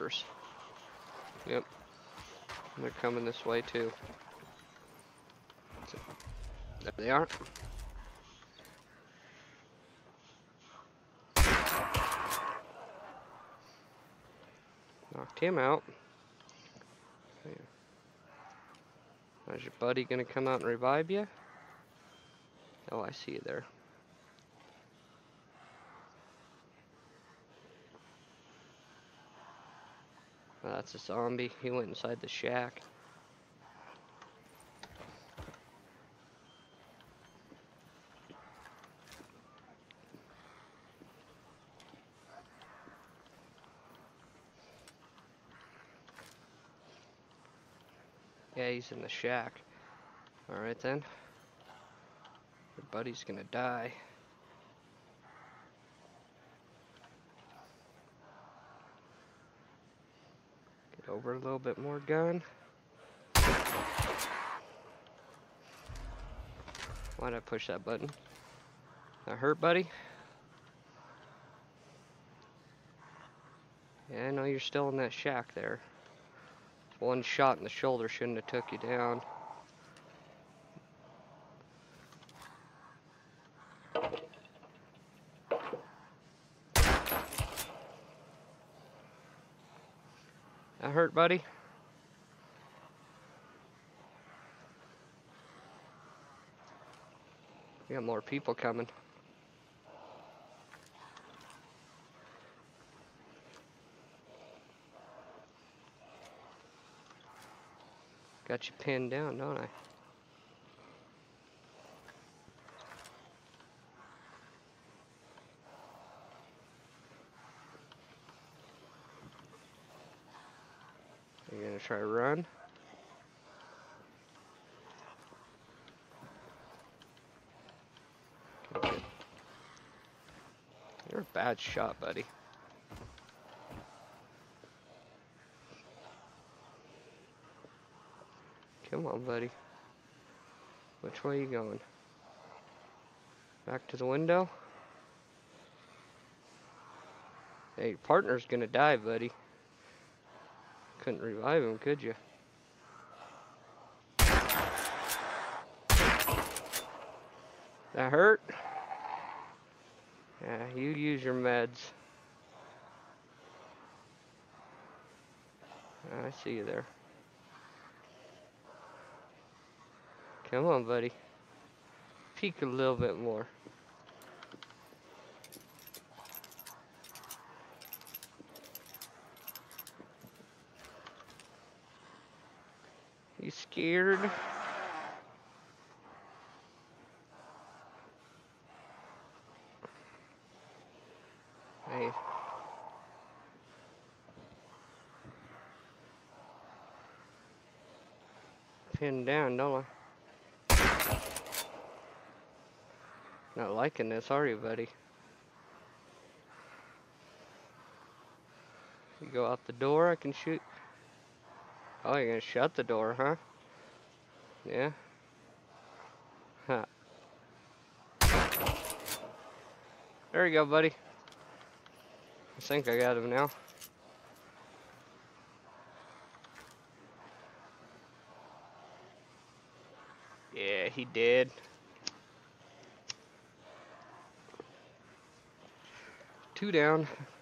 snipers. Yep. They're coming this way too. There they are. Knocked him out. Is your buddy gonna come out and revive you? Oh, I see you there. Oh, that's a zombie. He went inside the shack. Yeah, he's in the shack. Alright then. Your buddy's gonna die. Get over a little bit more gun. Why'd I push that button? That hurt, buddy? Yeah, I know you're still in that shack there. One shot in the shoulder shouldn't have took you down. That hurt, buddy? We got more people coming. Got you pinned down, don't I? Are you gonna try to run? Okay, good. You're a bad shot, buddy. Come on, buddy. Which way are you going? Back to the window? Hey, your partner's gonna die, buddy. Couldn't revive him, could you? That hurt? Yeah, you use your meds. I see you there. Come on, buddy. Peek a little bit more. You scared? Hey. Pinned down, don't I? Not liking this, are you, buddy? You go out the door, I can shoot. Oh, you're gonna shut the door, huh? Yeah. Huh. There you go, buddy. I think I got him now. Yeah, he did. Two down.